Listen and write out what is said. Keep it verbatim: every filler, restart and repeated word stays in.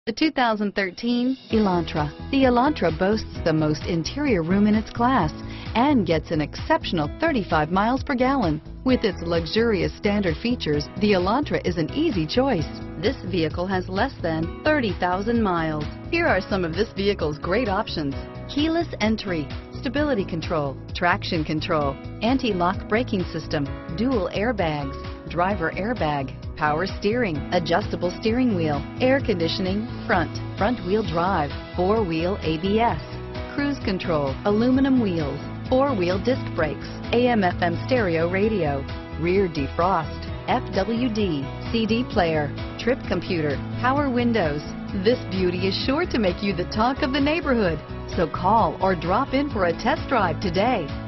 The two thousand thirteen Elantra. The Elantra boasts the most interior room in its class and gets an exceptional thirty-five miles per gallon. With its luxurious standard features, the Elantra is an easy choice. This vehicle has less than thirty thousand miles. Here are some of this vehicle's great options: keyless entry, stability control, traction control, anti-lock braking system, dual airbags, driver airbag, power steering, adjustable steering wheel, air conditioning, front, front wheel drive, four-wheel A B S, cruise control, aluminum wheels, four-wheel disc brakes, A M F M stereo radio, rear defrost, F W D, C D player, trip computer, power windows. This beauty is sure to make you the talk of the neighborhood. So call or drop in for a test drive today.